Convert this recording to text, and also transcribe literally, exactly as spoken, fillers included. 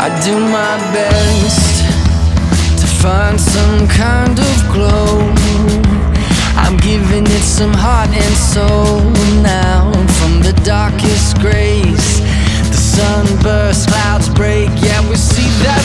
I do my best to find some kind of glow. I'm giving it some heart and soul now. From the darkest grays, the sunburst clouds break. Yeah, we see that